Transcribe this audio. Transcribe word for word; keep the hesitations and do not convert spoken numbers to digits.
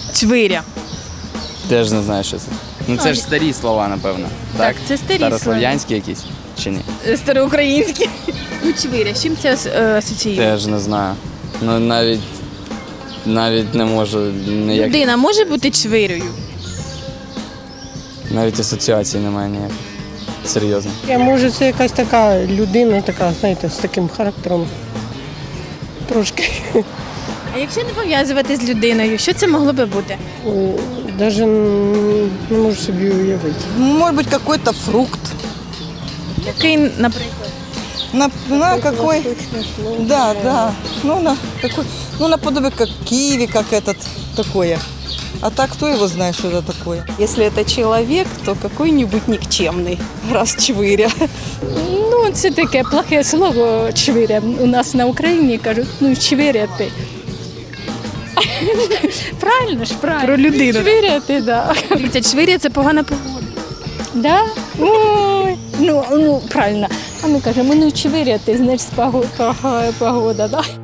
Чвиря. Теж не знаю, що це. Ну це ж старі слова, напевно. Так, це старі слова. Старослов'янські якісь чи ні? Староукраїнські. Ну, чвиря. З чим це е, асоціює? Теж не знаю. Ну навіть навіть не можу ніяк. Людина може бути чвирою? Навіть асоціації немає ніяких. Серйозно. Я, може, це якась така людина, така, знаєте, з таким характером. Трошки. А якщо не пов'язувати з людиною, що це могло би бути? Навіть не можу собі уявити. Может быть, какой-то фрукт. Який, наприклад? На, на какой? Да, да. Ну, на какой? Ну, наподобие как киви, как этот такое. А так кто его знает, что это такое? Если это человек, то какой-нибудь никчемный, раз чвиря. Ну, це таке плохе слово чвиря. У нас на Україні кажуть, ну, чвиряти. Правильно ж, правильно. Про людину. Чвиряти, да. Дивіться, чвиря – це погана погода. Да? Ой, ну, ну, правильно. А ми кажемо, ну, чвиряти, значить, погода, погода, да.